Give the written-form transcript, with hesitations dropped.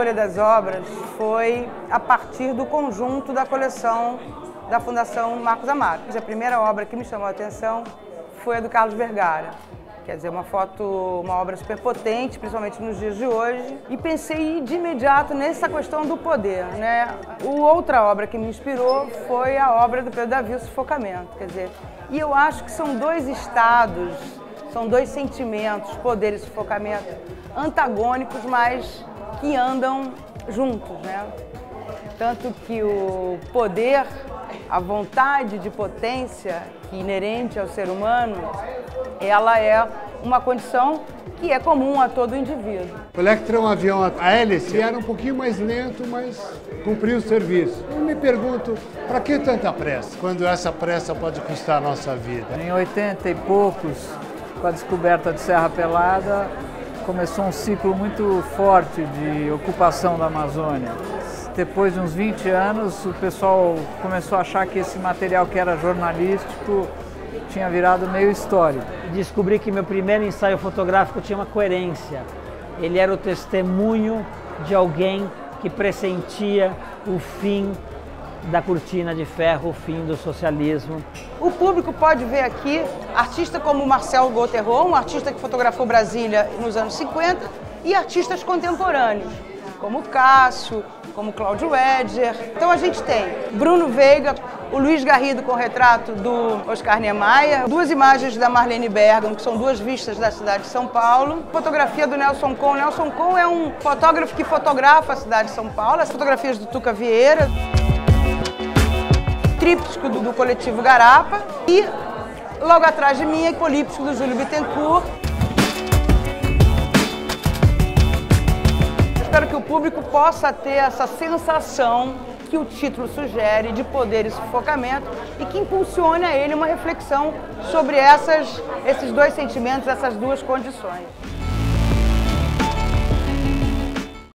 escolha das obras foi a partir do conjunto da coleção da Fundação Marcos Amaro. A primeira obra que me chamou a atenção foi a do Carlos Vergara. Quer dizer, uma obra super potente, principalmente nos dias de hoje. E pensei de imediato nessa questão do poder, né? Outra obra que me inspirou foi a obra do Pedro Davi, O Sufocamento. Quer dizer, e eu acho que são dois estados, são dois sentimentos, poder e sufocamento, antagônicos, mas que andam juntos, né? Tanto que o poder, a vontade de potência que é inerente ao ser humano, ela é uma condição que é comum a todo indivíduo. O Electra é um avião a hélice, era um pouquinho mais lento, mas cumpriu o serviço. Eu me pergunto, para que tanta pressa, quando essa pressa pode custar a nossa vida? Em 80 e poucos, com a descoberta de Serra Pelada, começou um ciclo muito forte de ocupação da Amazônia. Depois de uns 20 anos, o pessoal começou a achar que esse material que era jornalístico tinha virado meio histórico. Descobri que meu primeiro ensaio fotográfico tinha uma coerência. Ele era o testemunho de alguém que pressentia o fim da cortina de ferro, o fim do socialismo. O público pode ver aqui artistas como Marcel Gauthieron, um artista que fotografou Brasília nos anos 50, e artistas contemporâneos, como Cássio, como Cláudio Edger. Então a gente tem Bruno Veiga, o Luiz Garrido com o retrato do Oscar Niemeyer, duas imagens da Marlene Bergamo, que são duas vistas da cidade de São Paulo, fotografia do Nelson Con. Nelson Con é um fotógrafo que fotografa a cidade de São Paulo, as fotografias do Tuca Vieira, tríptico do coletivo Garapa e, logo atrás de mim, políptico do Júlio Bittencourt. Espero que o público possa ter essa sensação que o título sugere de poder e sufocamento e que impulsione a ele uma reflexão sobre esses dois sentimentos, essas duas condições.